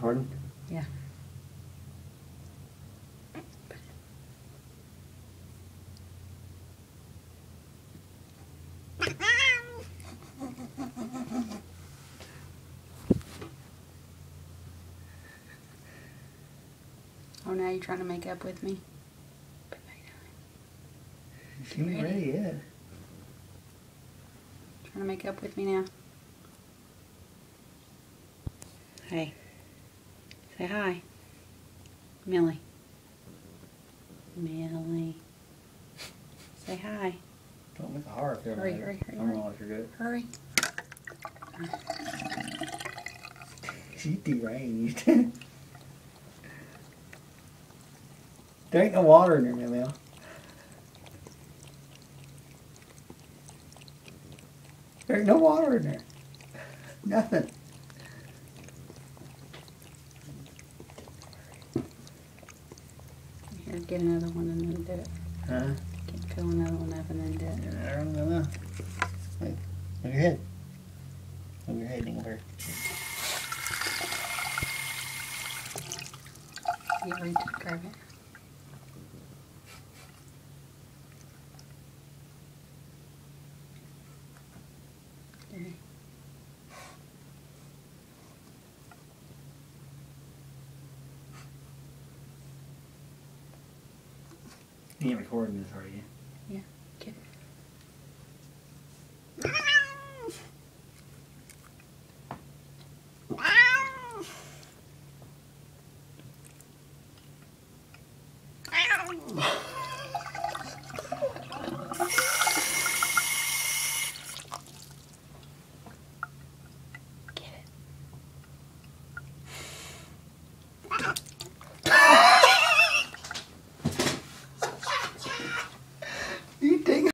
recording? Yeah. Oh, now you're trying to make up with me? She ain't ready yet. Trying to make up with me now? Hey. Say hi. Millie. Millie. Say hi. Don't make a horror film. Hurry, hurry, hurry, I'm gonna let her do it. Hurry. She's deranged. There ain't no water in there, Mel. There ain't no water in there. Nothing. Here, get another one and then do it. Huh? Fill another one up and then do it. I don't know. Wait. Move your head. Move your head over. You reach to grab it. There. You ain't recording this, are you?